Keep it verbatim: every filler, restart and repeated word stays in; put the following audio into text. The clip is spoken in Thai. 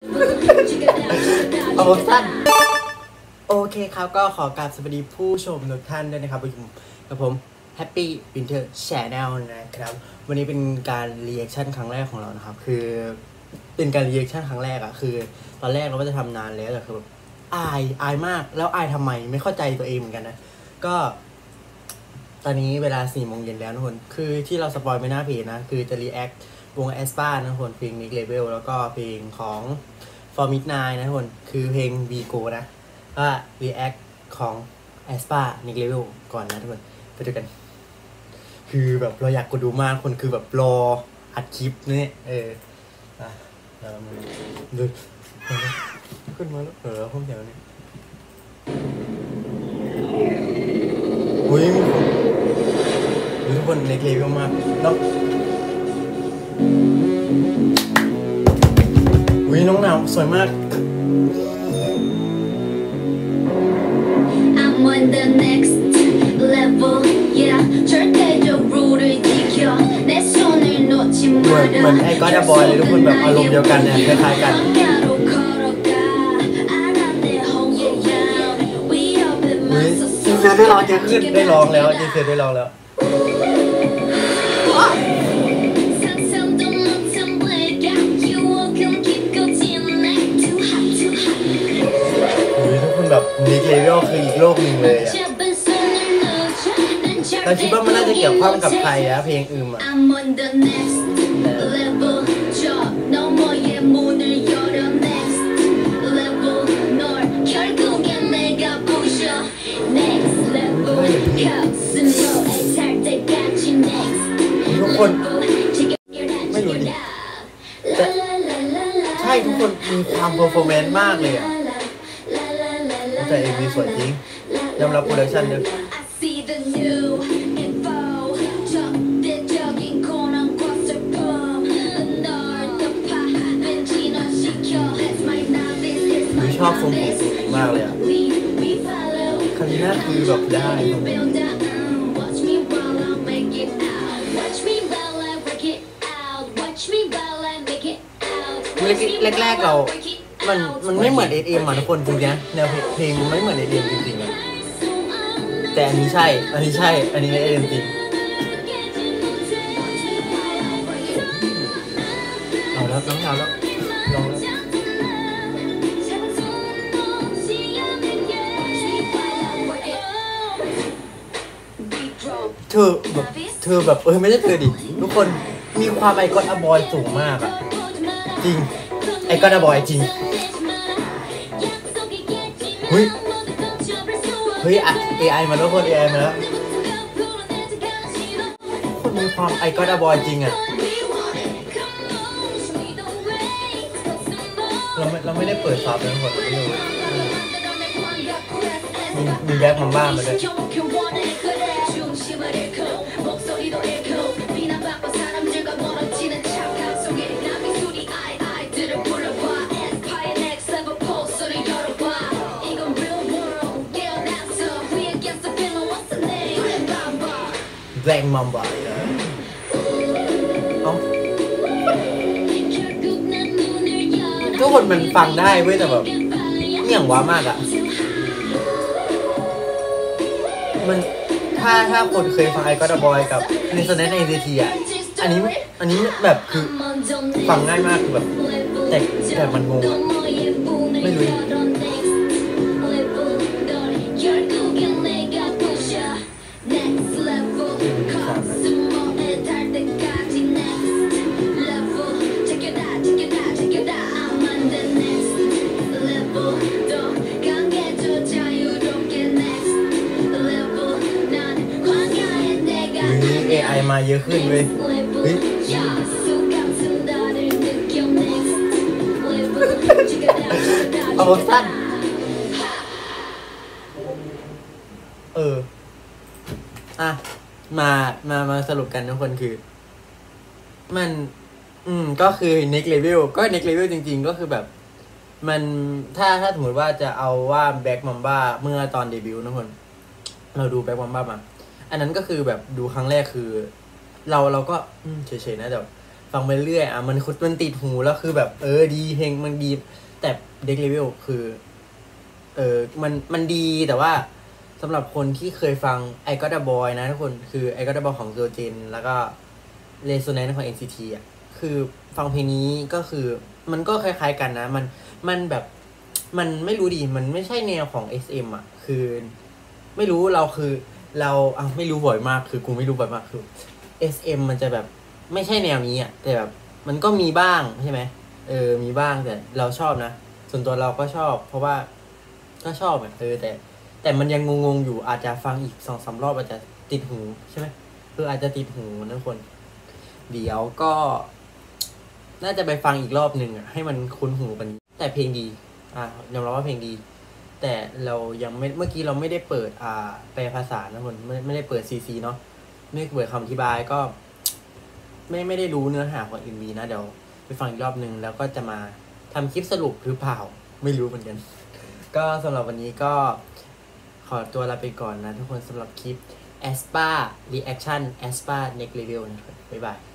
เอาสั้นโอเคครับก็ขอกราบสวัสดีผู้ชมทุกท่านด้วยนะครับกับผม Happy Winter Channel นะครับวันนี้เป็นการรีแอคชั่นครั้งแรกของเรานะครับคือเป็นการรีแอคชั่นครั้งแรกอะคือตอนแรกเราก็จะทำนานแล้วแต่คือแบบอายอายมากแล้วอายทำไมไม่เข้าใจตัวเองเหมือนกันนะก็ตอนนี้เวลาสี่โมงเย็นแล้วทุกคนคือที่เราสปอยไม่น่าเพจนะคือจะรีแอควง aespa นะทุกคนเพลง Next Level แล้วก็เพลงของ For Midnight นะทุกคนคือเพลง Vigo นะก็รีแอคของ aespa Next Level ก่อนนะทุกคนไปดูกันคือแบบเราอยากกดดูมากคนคือแบบรออัดคลิปนี่เอออ่ะเรามาดูขึ้นมาแล้วเออห้องแถวนี้อุ้ยทุกคน Next Level มากเนาะอุ้ยน้องหนาวสวยมากเหมือนเหมือนไอ้ก็จะบอยเลยทุกคนแบบอารมณ์เดียวกันเนี่ยคล้ายๆกันจริงๆได้ร้องจะขึ้นได้ร้องแล้วจริงๆได้ร้องแล้วทุกคนแบบNext Levelคืออีกโลกหนึ่งเลยอะเราคิดว่ามันน่าจะเกี่ยวข้องกับใครอะเพลงอื่นอะทุกคนไม่รู้ดิแต่ใช่ทุกคนมีความเพอร์ฟอร์แมนซ์มากเลยอะแต่เอ็มวีสวยจริงยอมรับโปรดักชั่นด้วยชอบทรงผมมากเลยอ่ะคาริน่าคือแบบได้แรกๆเรามันมันไม่เหมือน เอส เอ็ม อ่ะทุกคนจริงๆนะแนวเพลงมันไม่เหมือน เอส เอ็ม จริงๆอ่ะแต่อันนี้ใช่อันนี้ใช่อันนี้ เอส เอ็ม จริงเอาแล้วน้องเอาแล้วลองแล้วเธอแบบเธอแบบเออไม่ใช่เธอดิทุกคนมีความไอคอนอบอยสูงมากอะจริงไอคอนอบอยจริงเฮ้ยเฮ้ยอัด เอ ไอ มาแล้วคน เอ ไอ มาแล้วคนมีความไอคอนอบอยจริงอะเราไม่เราไม่ได้เปิดซับเลยทุกคนมีมีแบ็คมัมบ้ามาด้วยแบล็คมัมบ้าเอ้าทุกคนมันฟังได้เว้ยแต่แบบเงี่ยงว้ามากอะมันถ้าถ้าคนเคยฟังไอก็ดบอยกับในสแนนในเวทีอ่ะอันนี้อันนี้แบบคือฟังง่ายมากคือแบบแต่แต่มันงงอ่ะไม่รู้เอ ไอ มาเยอะขึ้นเลยเฮ้ยเอาสั้นเอออ่ะมามามาสรุปกันทุกคนคือมันอืมก็คือ Next Level ก็ Next Level จริงๆก็คือแบบมันถ้าถ้าสมมติว่าจะเอาว่าแบ็คมัมบ้าเมื่อตอนเดบิวต์ทุกคนเราดูแบ็คมัมบ้ามาอันนั้นก็คือแบบดูครั้งแรกคือเราเราก็เฉยๆนะแต่ฟังไปเรื่อยอ่ะมันคุดมันติดหูแล้วคือแบบเออดีเพลงมันดีแต่เด็กเลเวลคือเออมันมันดีแต่ว่าสำหรับคนที่เคยฟัง I Got a Boy นะทุกคนคือ I Got a Boy ของ โจ เจน แล้วก็ Resonance ของ เอ็น ซี ที อ่ะคือฟังเพลงนี้ก็คือมันก็คล้ายๆกันนะมันมันแบบมันไม่รู้ดีมันไม่ใช่แนวของ เอส เอ็ม อ่ะคือไม่รู้เราคือเราอ่ะไม่รู้บ่อยมากคือกูไม่รู้บ่อยมากคือ เอส เอ็ม มันจะแบบไม่ใช่แนวนี้อ่ะแต่แบบมันก็มีบ้างใช่ไหมเออมีบ้างแต่เราชอบนะส่วนตัวเราก็ชอบเพราะว่าก็ชอบเออแต่แต่มันยังงงๆอยู่อาจจะฟังอีกสองสามรอบอาจจะติดหูใช่ไหมคืออาจจะติดหูนะคนเดี๋ยวก็ น่าจะไปฟังอีกรอบหนึ่งอ่ะให้มันคุ้นหูกันแต่เพลงดีอ่ายอมรับว่าเพลงดีแต่เรายังไม่เมื่อกี้เราไม่ได้เปิดอ่าแปลภาษานะคนไม่ไม่ได้เปิดซีซีเนาะไม่ได้เปิดคำอธิบายก็ ไม่ไม่ได้รู้เนื้อหาของ เอ็ม วี นะเดี๋ยวไปฟังอีกรอบหนึ่งแล้วก็จะมาทำคลิปสรุปหรือเปล่าไม่รู้เหมือนกันก็สำหรับวันนี้ก็ขอตัวลาไปก่อนนะทุกคนสำหรับคลิป แอสปา Reaction แอสปา Next Level นะครับบ๊ายบาย